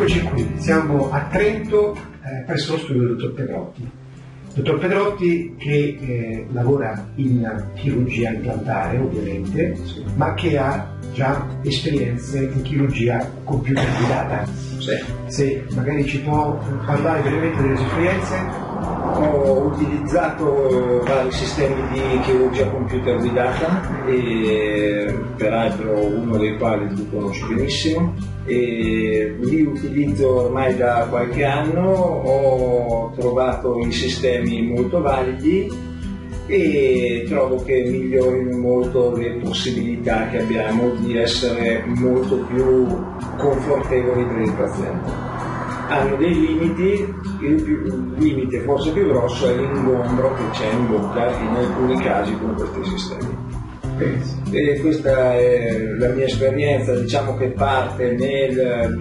Eccoci qui, siamo a Trento presso lo studio del dottor Pedrotti. Dottor Pedrotti che lavora in chirurgia implantare ovviamente, ma che ha già esperienze in chirurgia computer guidata. Sì. Se magari ci può parlare brevemente delle sue esperienze. Ho utilizzato vari sistemi di chirurgia computer guidata e peraltro uno dei quali tu conosci benissimo, e li utilizzo ormai da qualche anno. Ho trovato i sistemi molto validi e trovo che migliorino molto le possibilità che abbiamo di essere molto più confortevoli per il paziente. Hanno dei limiti, il limite forse più grosso è l'ingombro che c'è in bocca in alcuni casi con questi sistemi. E questa è la mia esperienza, diciamo che parte nel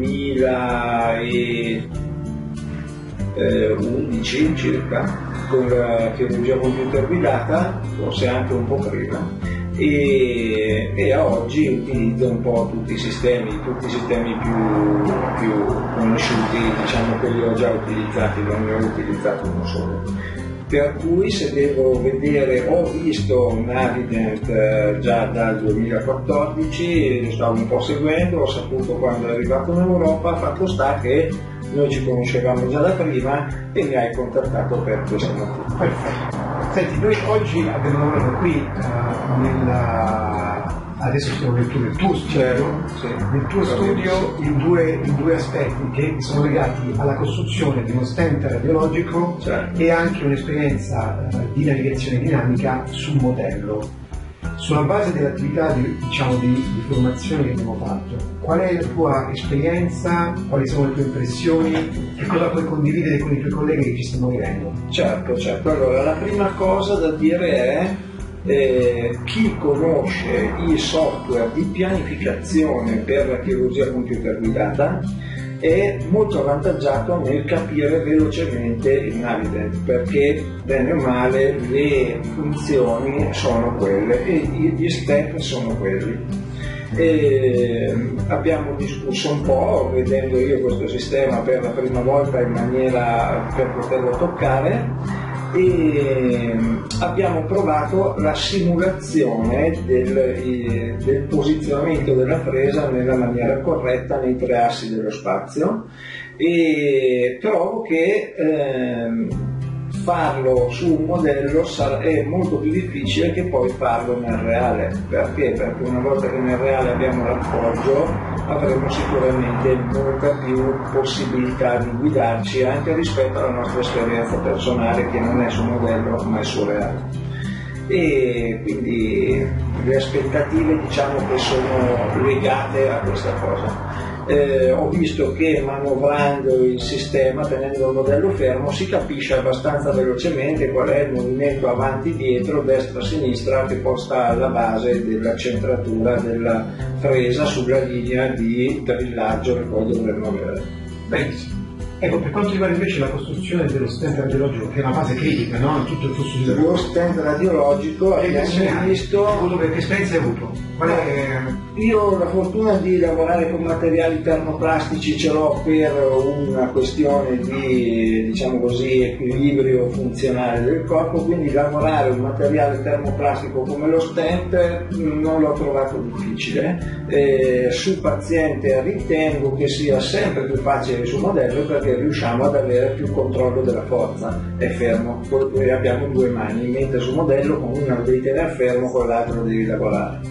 2011 circa con la chirurgia computer guidata, forse anche un po' prima. E a oggi utilizzo un po' tutti i sistemi più conosciuti, diciamo che li ho già utilizzati, non ne ho utilizzato uno solo. Per cui se devo vedere, ho visto Navident già dal 2014, lo stavo un po' seguendo, ho saputo quando è arrivato in Europa, fatto sta che noi ci conoscevamo già da prima e mi hai contattato per questo motivo. Perfetto. Senti, noi oggi abbiamo lavorato qui adesso siamo nel tuo studio, sì, nel tuo studio in due aspetti che sono legati alla costruzione di uno stent radiologico, certo, e anche un'esperienza di navigazione dinamica sul modello. Sulla base dell'attività di formazione che abbiamo fatto, qual è la tua esperienza, quali sono le tue impressioni, che cosa puoi condividere con i tuoi colleghi che ci stanno vedendo? Certo. Allora, la prima cosa da dire è chi conosce i software di pianificazione per la chirurgia computer guidata è molto avvantaggiato nel capire velocemente il Navident, perché bene o male le funzioni sono quelle e gli step sono quelli. Abbiamo discusso un po', vedendo io questo sistema per la prima volta in maniera per poterlo toccare, e abbiamo provato la simulazione del posizionamento della presa nella maniera corretta nei tre assi dello spazio, e trovo che farlo su un modello è molto più difficile che poi farlo nel reale. Perché? Perché una volta che nel reale abbiamo l'appoggio avremo sicuramente molta più possibilità di guidarci anche rispetto alla nostra esperienza personale, che non è su modello ma è su reale. E quindi le aspettative diciamo che sono legate a questa cosa. Ho visto che manovrando il sistema, tenendo il modello fermo, si capisce abbastanza velocemente qual è il movimento avanti-dietro, destra-sinistra, che poi sta alla base della centratura della presa sulla linea di drillaggio che poi dovremmo avere. Benissimo. Ecco, per quanto riguarda invece la costruzione dello stent radiologico, che è una fase critica, no? In tutto il flusso di lavoro. Lo stent radiologico abbiamo visto. Che esperienza hai avuto? Io ho la fortuna di lavorare con materiali termoplastici, ce l'ho per una questione di, diciamo così, equilibrio funzionale del corpo, quindi lavorare un materiale termoplastico come lo stent non l'ho trovato difficile. Sul paziente ritengo che sia sempre più facile sul modello, perché riusciamo ad avere più controllo della forza, è fermo, poi abbiamo due mani, mentre sul modello con una lo devi tenere fermo, con l'altro lo devi lavorare.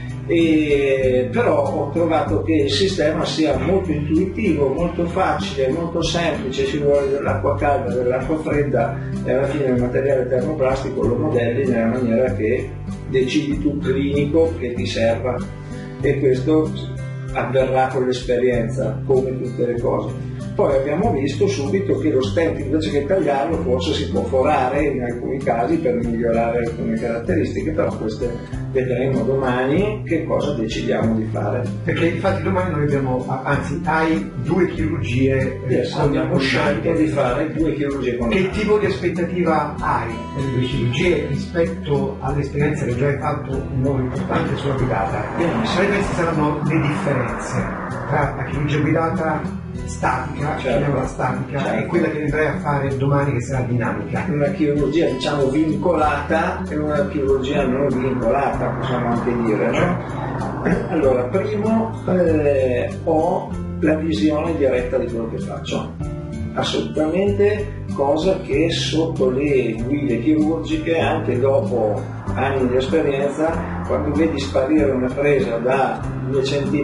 Però ho trovato che il sistema sia molto intuitivo, molto facile, molto semplice, ci vuole dell'acqua calda, dell'acqua fredda, e alla fine il materiale termoplastico lo modelli nella maniera che decidi tu clinico che ti serva, e questo avverrà con l'esperienza come tutte le cose. Poi abbiamo visto subito che lo stent, invece che tagliarlo, forse si può forare in alcuni casi per migliorare alcune caratteristiche, però queste vedremo domani che cosa decidiamo di fare. Perché infatti domani noi abbiamo, anzi hai due chirurgie. Abbiamo scelto di fare due chirurgie con Che tipo di aspettativa hai nelle due chirurgie rispetto all'esperienza che già hai fatto in modo importante sulla guidata? Quali pensi saranno le differenze? tra la chirurgia guidata statica, chiamiamola statica, e quella che andrai a fare domani che sarà dinamica. Una chirurgia diciamo vincolata e una chirurgia non vincolata, possiamo anche dire, no? Allora, primo ho la visione diretta di quello che faccio, assolutamente, cosa che sotto le guide chirurgiche, anche dopo anni di esperienza, quando vedi sparire una presa da 2,5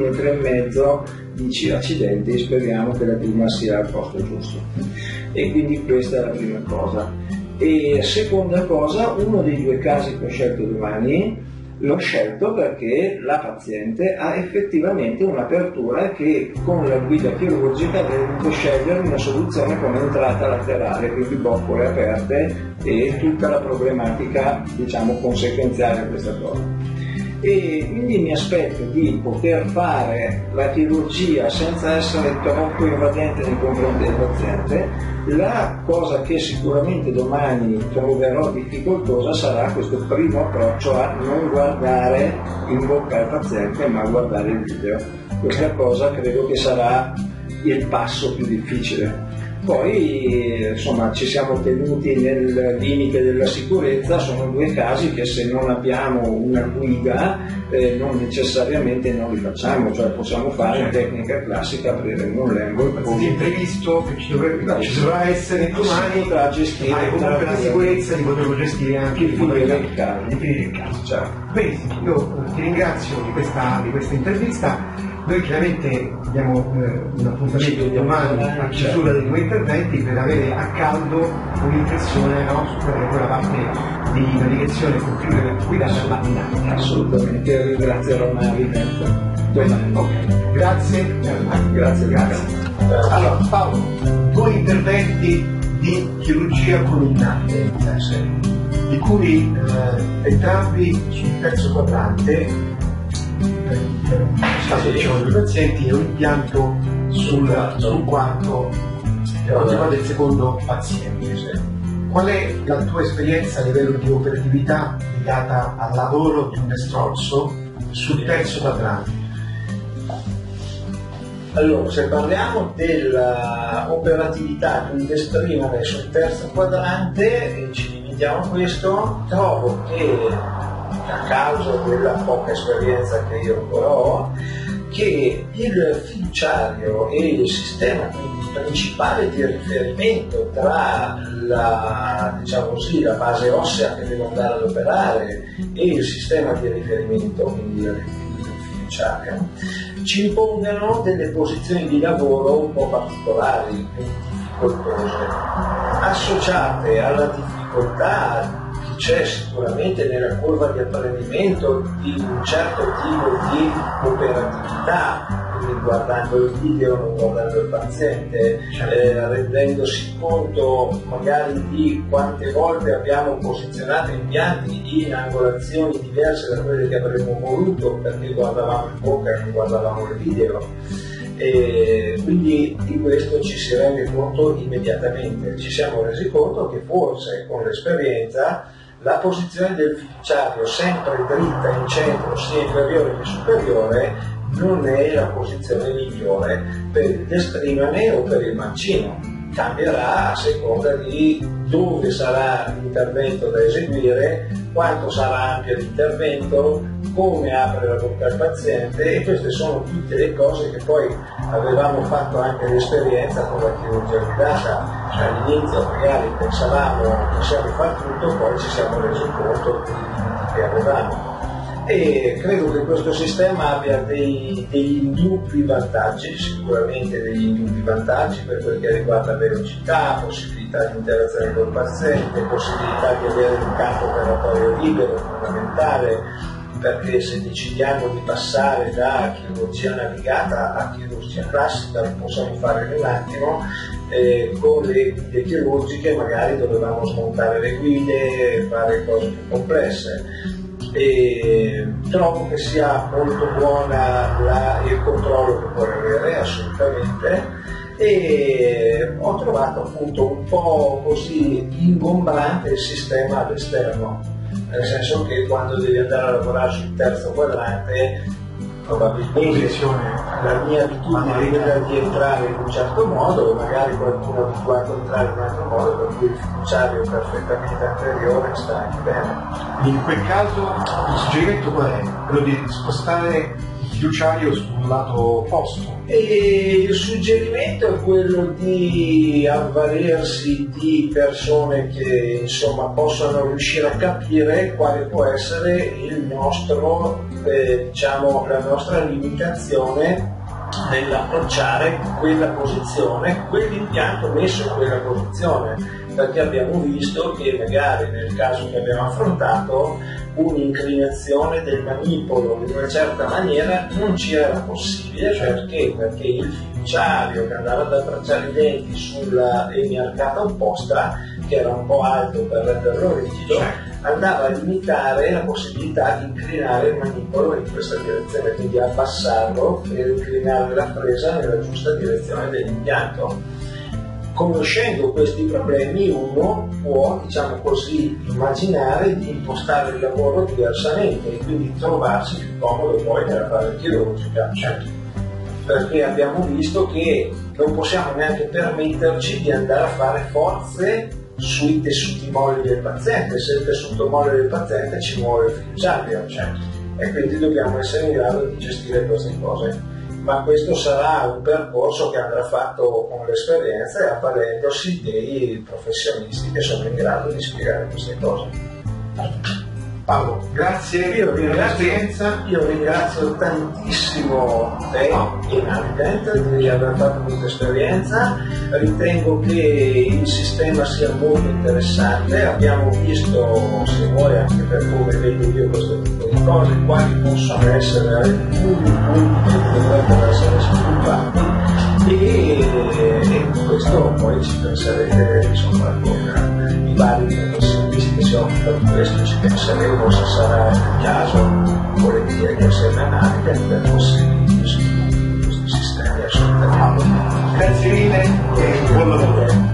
cm, dici accidenti, speriamo che la prima sia al posto giusto. E quindi questa è la prima cosa. E seconda cosa, uno dei due casi che ho scelto domani l'ho scelto perché la paziente ha effettivamente un'apertura che con la guida chirurgica deve dovuto scegliere una soluzione con entrata laterale, quindi boccole aperte e tutta la problematica diciamo conseguenziale a questa cosa. E quindi mi aspetto di poter fare la chirurgia senza essere troppo invadente nei confronti del paziente. La cosa che sicuramente domani troverò difficoltosa sarà questo primo approccio a non guardare in bocca al paziente ma a guardare il video. Questa cosa credo che sarà il passo più difficile. Poi insomma ci siamo tenuti nel limite della sicurezza, sono due casi che se non abbiamo una guida non necessariamente non li facciamo, cioè possiamo fare in tecnica classica, aprire un lembo qualsiasi imprevisto che ci dovrà essere domani, potrà gestire, hai comunque la sicurezza di poterlo gestire anche di finire il caso. Certo. Benissimo, io ti ringrazio di questa intervista. Noi chiaramente abbiamo un appuntamento domani a chiusura dei due interventi per avere a caldo un'impressione, no, su quella parte di navigazione computer guidata alla dinamica. Assolutamente, ringrazierò Marinetta. Ok, grazie. Allora Paolo, due interventi di chirurgia columnare, di cui entrambi sul terzo quadrante. Diciamo due pazienti e un impianto sul quarto del secondo paziente. Qual è la tua esperienza a livello di operatività legata al lavoro di un destrorso sul terzo quadrante? Allora, se parliamo dell'operatività di un destrimere sul terzo quadrante e ci limitiamo a questo, trovo che a causa della poca esperienza che io ancora ho, che il fiduciario e il sistema quindi principale di riferimento tra la base ossea che devo andare ad operare e il sistema di riferimento, quindi il fiduciario, ci impongano delle posizioni di lavoro un po' particolari e difficoltose, associate alla difficoltà c'è sicuramente nella curva di apprendimento di un certo tipo di operatività, quindi guardando il video, non guardando il paziente, rendendosi conto magari di quante volte abbiamo posizionato impianti in angolazioni diverse da quelle che avremmo voluto perché guardavamo in bocca e non guardavamo il video. E quindi di questo ci si rende conto immediatamente. Ci siamo resi conto che forse con l'esperienza la posizione del fiduciario sempre dritta in centro, sia inferiore che superiore, non è la posizione migliore per il destrimane o per il mancino. Cambierà a seconda di dove sarà l'intervento da eseguire, quanto sarà ampio l'intervento, come apre la bocca al paziente, e queste sono tutte le cose che poi avevamo fatto anche l'esperienza con la chirurgia guidata. All'inizio magari pensavamo possiamo far tutto, poi ci siamo resi conto dei limiti che avevamo. E credo che questo sistema abbia degli indubbi vantaggi, sicuramente degli indubbi vantaggi per quel che riguarda velocità, possibilità di interazione col paziente, possibilità di avere un campo operatorio libero, fondamentale, perché se decidiamo di passare da chirurgia navigata a chirurgia classica lo possiamo fare in un attimo. Con le guide chirurgiche magari dovevamo smontare le guide e fare cose più complesse. E trovo che sia molto buona il controllo che puoi avere, assolutamente, e ho trovato appunto un po' così ingombrante il sistema all'esterno, nel senso che quando devi andare a lavorare sul terzo quadrante probabilmente la mia abitudine è quella di entrare in un certo modo e magari qualcuno è abituato a entrare in un altro modo, per cui il fiduciario perfettamente anteriore sta anche bene. In quel caso il suggerimento qual è? Quello di spostare il fiduciario sul lato opposto? E il suggerimento è quello di avvalersi di persone che insomma possano riuscire a capire quale può essere il nostro, diciamo, la nostra limitazione nell'approcciare quella posizione, quell'impianto messo in quella posizione, perché abbiamo visto che magari nel caso che abbiamo affrontato un'inclinazione del manipolo in una certa maniera non ci era possibile, perché il fiduciario che andava ad abbracciare i denti sulla arcata opposta, che era un po' alto per renderlo rigido, andava a limitare la possibilità di inclinare il manipolo in questa direzione, quindi abbassarlo e inclinare la presa nella giusta direzione dell'impianto. Conoscendo questi problemi uno può, diciamo così, immaginare di impostare il lavoro diversamente e quindi trovarsi più comodo poi nella fase chirurgica, perché abbiamo visto che non possiamo neanche permetterci di andare a fare forze sui tessuti molli del paziente. Se il tessuto molle del paziente ci muove il fiduciario, e quindi dobbiamo essere in grado di gestire queste cose. Ma questo sarà un percorso che andrà fatto con l'esperienza e avvalendosi dei professionisti che sono in grado di spiegare queste cose. Paolo, grazie per l'esperienza. Io ringrazio tantissimo te e Navigent di aver fatto questa esperienza. Ritengo che il sistema sia molto interessante. Abbiamo visto, se vuoi, anche per come vedo io questo tipo di cose, quali possono essere alcuni punti che dovrebbero essere sviluppati e questo poi ci penserete, insomma, con i vari professionisti che si occupano di questo, ci penseremo se sarà il caso, volentieri insieme a Navigent per possibili sviluppi di questi sistemi assolutamente. Grazie mille e buon lavoro.